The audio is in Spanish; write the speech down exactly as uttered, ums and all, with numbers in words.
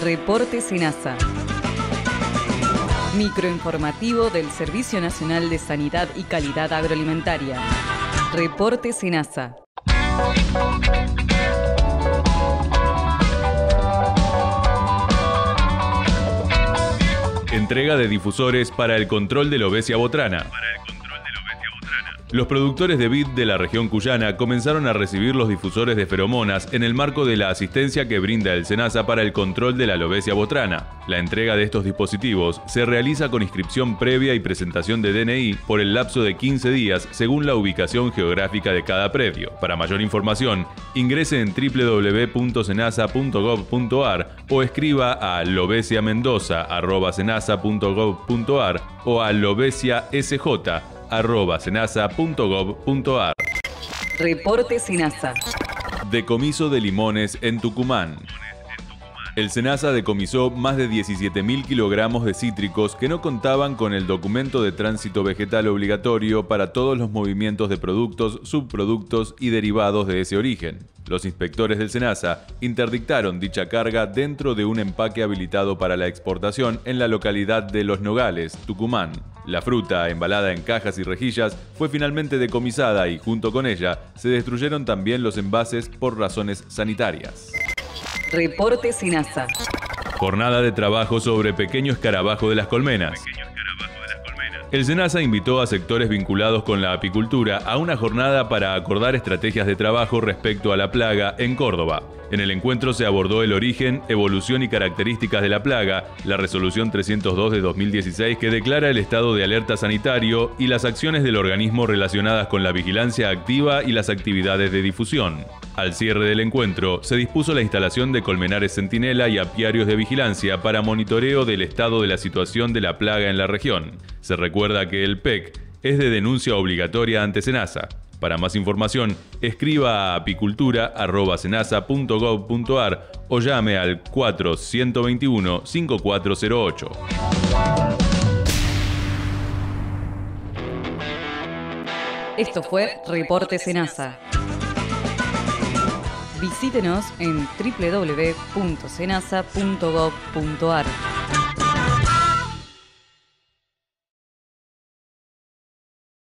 Reporte SENASA. Microinformativo del Servicio Nacional de Sanidad y Calidad Agroalimentaria. Reporte SENASA. Entrega de difusores para el control de la obesia botrana. Los productores de vid de la región cuyana comenzaron a recibir los difusores de feromonas en el marco de la asistencia que brinda el SENASA para el control de la alobesia botrana. La entrega de estos dispositivos se realiza con inscripción previa y presentación de D N I por el lapso de quince días según la ubicación geográfica de cada predio. Para mayor información, ingrese en doble u doble u doble u punto senasa punto gov punto ar o escriba a lobesiamendoza arroba senasa punto gov punto ar o a lobesiasj arroba senasa punto gov punto ar. Reporte SENASA. Decomiso de limones en Tucumán. El SENASA decomisó más de diecisiete mil kilogramos de cítricos que no contaban con el documento de tránsito vegetal obligatorio para todos los movimientos de productos, subproductos y derivados de ese origen. Los inspectores del SENASA interdictaron dicha carga dentro de un empaque habilitado para la exportación en la localidad de Los Nogales, Tucumán. La fruta, embalada en cajas y rejillas, fue finalmente decomisada y junto con ella se destruyeron también los envases por razones sanitarias. Reporte SENASA. Jornada de trabajo sobre pequeño escarabajo de las colmenas. El SENASA invitó a sectores vinculados con la apicultura a una jornada para acordar estrategias de trabajo respecto a la plaga en Córdoba. En el encuentro se abordó el origen, evolución y características de la plaga, la resolución trescientos dos de dos mil dieciséis que declara el estado de alerta sanitario y las acciones del organismo relacionadas con la vigilancia activa y las actividades de difusión. Al cierre del encuentro, se dispuso la instalación de colmenares centinela y apiarios de vigilancia para monitoreo del estado de la situación de la plaga en la región. Se recuerda que el P E C es de denuncia obligatoria ante SENASA. Para más información, escriba a apicultura arroba senasa punto gov punto ar o llame al cuatro uno dos uno cinco cuatro cero ocho. Esto fue Reporte SENASA. Visítenos en doble u doble u doble u punto senasa punto gov punto ar.